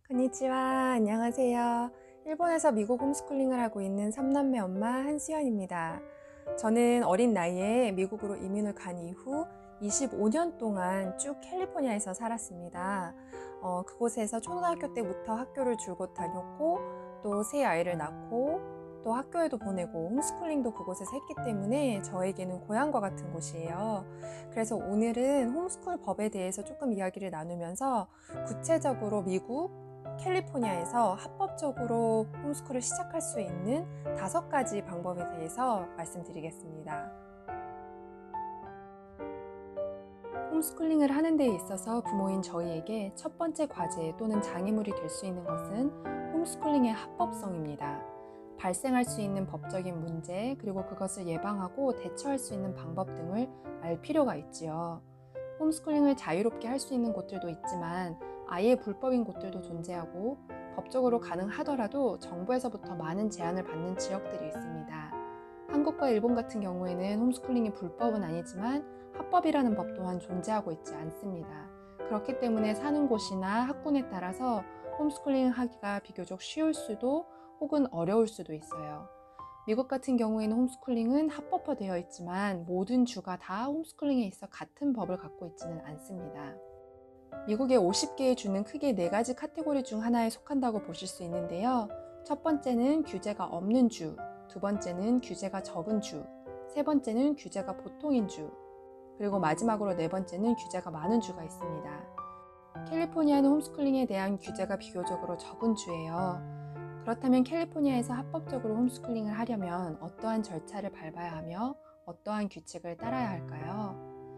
konnichiwa. 안녕하세요. 일본에서 미국 홈스쿨링을 하고 있는 3남매 엄마 한수연입니다. 저는 어린 나이에 미국으로 이민을 간 이후 25년 동안 쭉 캘리포니아에서 살았습니다. 그곳에서 초등학교 때부터 학교를 줄곧 다녔고 또 새 아이를 낳고 또 학교에도 보내고 홈스쿨링도 그곳에서 했기 때문에 저에게는 고향과 같은 곳이에요. 그래서 오늘은 홈스쿨 법에 대해서 조금 이야기를 나누면서 구체적으로 미국 캘리포니아에서 합법적으로 홈스쿨을 시작할 수 있는 5가지 방법에 대해서 말씀드리겠습니다. 홈스쿨링을 하는 데 있어서 부모인 저희에게 첫 번째 과제 또는 장애물이 될 수 있는 것은 홈스쿨링의 합법성입니다. 발생할 수 있는 법적인 문제, 그리고 그것을 예방하고 대처할 수 있는 방법 등을 알 필요가 있지요. 홈스쿨링을 자유롭게 할 수 있는 곳들도 있지만 아예 불법인 곳들도 존재하고 법적으로 가능하더라도 정부에서부터 많은 제한을 받는 지역들이 있습니다. 한국과 일본 같은 경우에는 홈스쿨링이 불법은 아니지만 합법이라는 법 또한 존재하고 있지 않습니다. 그렇기 때문에 사는 곳이나 학군에 따라서 홈스쿨링 하기가 비교적 쉬울 수도 혹은 어려울 수도 있어요. 미국 같은 경우에는 홈스쿨링은 합법화되어 있지만 모든 주가 다 홈스쿨링에 있어 같은 법을 갖고 있지는 않습니다. 미국의 50개의 주는 크게 4가지 카테고리 중 하나에 속한다고 보실 수 있는데요. 첫 번째는 규제가 없는 주, 두 번째는 규제가 적은 주, 세 번째는 규제가 보통인 주, 그리고 마지막으로 4번째는 규제가 많은 주가 있습니다. 캘리포니아는 홈스쿨링에 대한 규제가 비교적으로 적은 주예요. 그렇다면 캘리포니아에서 합법적으로 홈스쿨링을 하려면 어떠한 절차를 밟아야 하며 어떠한 규칙을 따라야 할까요?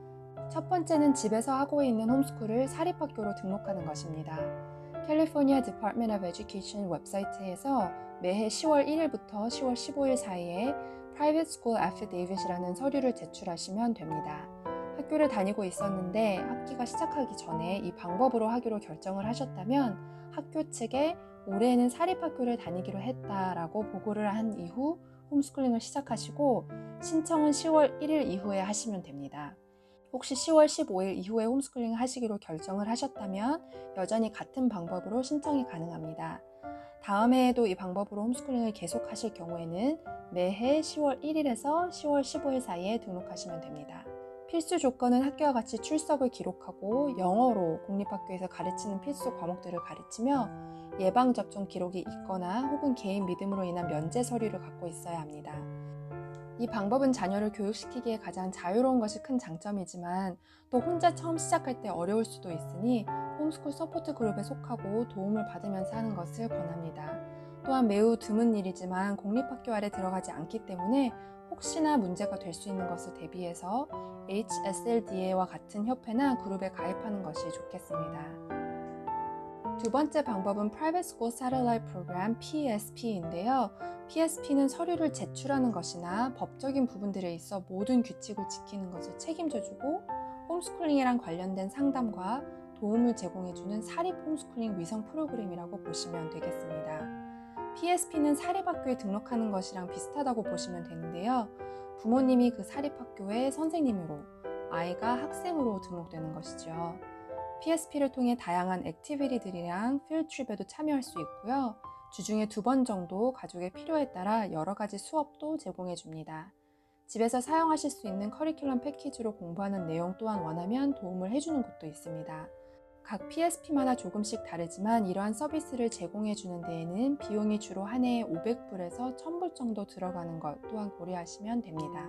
첫 번째는 집에서 하고 있는 홈스쿨을 사립학교로 등록하는 것입니다. 캘리포니아 Department of Education 웹사이트에서 매해 10월 1일부터 10월 15일 사이에 Private School Affidavit이라는 서류를 제출하시면 됩니다. 학교를 다니고 있었는데 학기가 시작하기 전에 이 방법으로 하기로 결정을 하셨다면 학교 측에 올해는 사립학교를 다니기로 했다라고 보고를 한 이후 홈스쿨링을 시작하시고 신청은 10월 1일 이후에 하시면 됩니다. 혹시 10월 15일 이후에 홈스쿨링을 하시기로 결정을 하셨다면 여전히 같은 방법으로 신청이 가능합니다. 다음 해에도 이 방법으로 홈스쿨링을 계속 하실 경우에는 매해 10월 1일에서 10월 15일 사이에 등록하시면 됩니다. 필수 조건은 학교와 같이 출석을 기록하고 영어로 공립학교에서 가르치는 필수 과목들을 가르치며 예방접종 기록이 있거나 혹은 개인 믿음으로 인한 면제 서류를 갖고 있어야 합니다. 이 방법은 자녀를 교육시키기에 가장 자유로운 것이 큰 장점이지만 또 혼자 처음 시작할 때 어려울 수도 있으니 홈스쿨 서포트 그룹에 속하고 도움을 받으면서 하는 것을 권합니다. 또한 매우 드문 일이지만 공립학교 아래 들어가지 않기 때문에 혹시나 문제가 될 수 있는 것을 대비해서 HSLDA와 같은 협회나 그룹에 가입하는 것이 좋겠습니다. 두 번째 방법은 Private School Satellite Program PSP인데요. PSP는 서류를 제출하는 것이나 법적인 부분들에 있어 모든 규칙을 지키는 것을 책임져주고 홈스쿨링이랑 관련된 상담과 도움을 제공해주는 사립 홈스쿨링 위성 프로그램이라고 보시면 되겠습니다. PSP는 사립학교에 등록하는 것이랑 비슷하다고 보시면 되는데요. 부모님이 그 사립학교의 선생님으로 아이가 학생으로 등록되는 것이죠. PSP를 통해 다양한 액티비티들이랑 필드트립에도 참여할 수 있고요. 주중에 2번 정도 가족의 필요에 따라 여러 가지 수업도 제공해 줍니다. 집에서 사용하실 수 있는 커리큘럼 패키지로 공부하는 내용 또한 원하면 도움을 해주는 곳도 있습니다. 각 PSP마다 조금씩 다르지만 이러한 서비스를 제공해 주는 데에는 비용이 주로 한 해에 500불에서 1000불 정도 들어가는 것 또한 고려하시면 됩니다.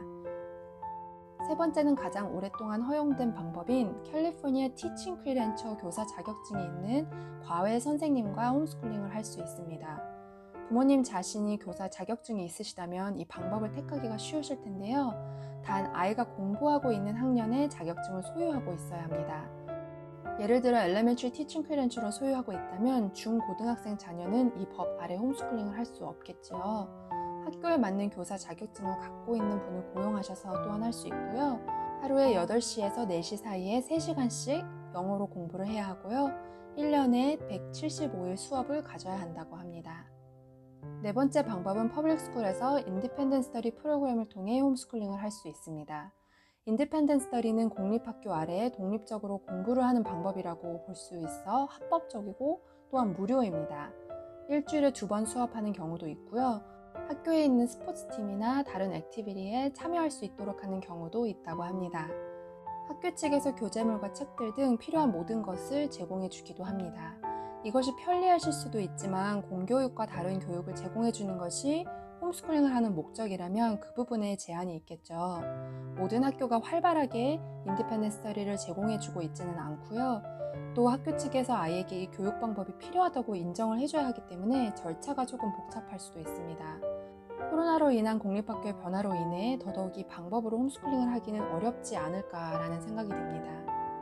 세 번째는 가장 오랫동안 허용된 방법인 캘리포니아 티칭 크리덴셜 교사 자격증이 있는 과외 선생님과 홈스쿨링을 할 수 있습니다. 부모님 자신이 교사 자격증이 있으시다면 이 방법을 택하기가 쉬우실 텐데요. 단 아이가 공부하고 있는 학년에 자격증을 소유하고 있어야 합니다. 예를 들어 Elementary Teaching Credential을 소유하고 있다면 중고등학생 자녀는 이 법 아래 홈스쿨링을 할 수 없겠지요. 학교에 맞는 교사 자격증을 갖고 있는 분을 고용하셔서 또한 할 수 있고요. 하루에 8시에서 4시 사이에 3시간씩 영어로 공부를 해야 하고요. 1년에 175일 수업을 가져야 한다고 합니다. 네 번째 방법은 퍼블릭스쿨에서 인디펜던트 스터디 프로그램을 통해 홈스쿨링을 할 수 있습니다. 인디펜던트 스터디는 공립학교 아래에 독립적으로 공부를 하는 방법이라고 볼 수 있어 합법적이고 또한 무료입니다. 일주일에 2번 수업하는 경우도 있고요. 학교에 있는 스포츠팀이나 다른 액티비티에 참여할 수 있도록 하는 경우도 있다고 합니다. 학교 측에서 교재물과 책들 등 필요한 모든 것을 제공해 주기도 합니다. 이것이 편리하실 수도 있지만 공교육과 다른 교육을 제공해 주는 것이 홈스쿨링을 하는 목적이라면 그 부분에 제한이 있겠죠. 모든 학교가 활발하게 인디펜던트 스터디를 제공해 주고 있지는 않고요. 또 학교 측에서 아이에게 이 교육 방법이 필요하다고 인정을 해줘야 하기 때문에 절차가 조금 복잡할 수도 있습니다. 코로나로 인한 공립학교의 변화로 인해 더더욱 이 방법으로 홈스쿨링을 하기는 어렵지 않을까라는 생각이 듭니다.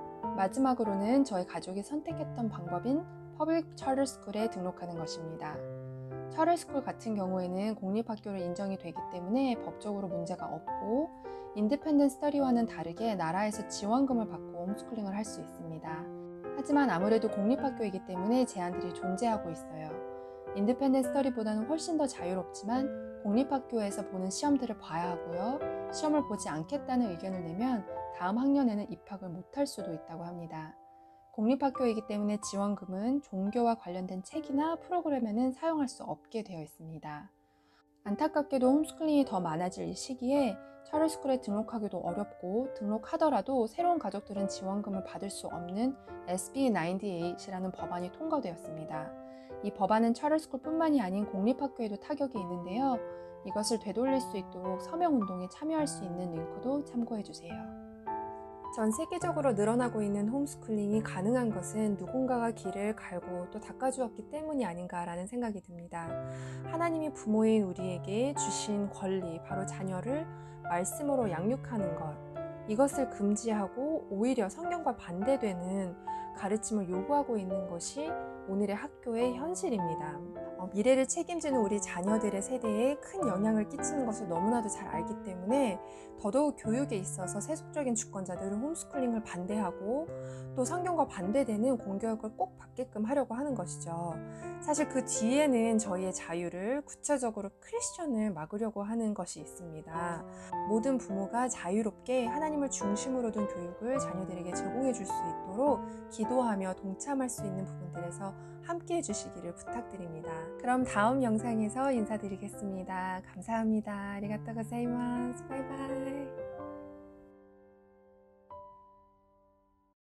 마지막으로는 저희 가족이 선택했던 방법인 퍼블릭 차터 스쿨에 등록하는 것입니다. 차터 스쿨 같은 경우에는 공립학교로 인정이 되기 때문에 법적으로 문제가 없고 인디펜던트 스터디와는 다르게 나라에서 지원금을 받고 홈스쿨링을 할 수 있습니다. 하지만 아무래도 공립학교이기 때문에 제한들이 존재하고 있어요. 인디펜던트 스터디보다는 훨씬 더 자유롭지만 공립학교에서 보는 시험들을 봐야 하고요. 시험을 보지 않겠다는 의견을 내면 다음 학년에는 입학을 못할 수도 있다고 합니다. 공립학교이기 때문에 지원금은 종교와 관련된 책이나 프로그램에는 사용할 수 없게 되어 있습니다. 안타깝게도 홈스쿨링이 더 많아질 이 시기에 차터스쿨에 등록하기도 어렵고 등록하더라도 새로운 가족들은 지원금을 받을 수 없는 SB98이라는 법안이 통과되었습니다. 이 법안은 차터스쿨뿐만이 아닌 공립학교에도 타격이 있는데요. 이것을 되돌릴 수 있도록 서명운동에 참여할 수 있는 링크도 참고해주세요. 전 세계적으로 늘어나고 있는 홈스쿨링이 가능한 것은 누군가가 길을 갈고 또 닦아주었기 때문이 아닌가라는 생각이 듭니다. 하나님이 부모인 우리에게 주신 권리, 바로 자녀를 말씀으로 양육하는 것, 이것을 금지하고 오히려 성경과 반대되는 가르침을 요구하고 있는 것이 오늘의 학교의 현실입니다. 미래를 책임지는 우리 자녀들의 세대에 큰 영향을 끼치는 것을 너무나도 잘 알기 때문에 더더욱 교육에 있어서 세속적인 주권자들은 홈스쿨링을 반대하고 또 성경과 반대되는 공교육을 꼭 받게끔 하려고 하는 것이죠. 사실 그 뒤에는 저희의 자유를 구체적으로 크리스천을 막으려고 하는 것이 있습니다. 모든 부모가 자유롭게 하나님을 중심으로 둔 교육을 자녀들에게 제공해 줄 수 있도록 기도하며 동참할 수 있는 부분들에서 함께 해주시기를 부탁드립니다. 그럼 다음 영상에서 인사드리겠습니다. 감사합니다. 아리가또 고자이마스. 바이바이.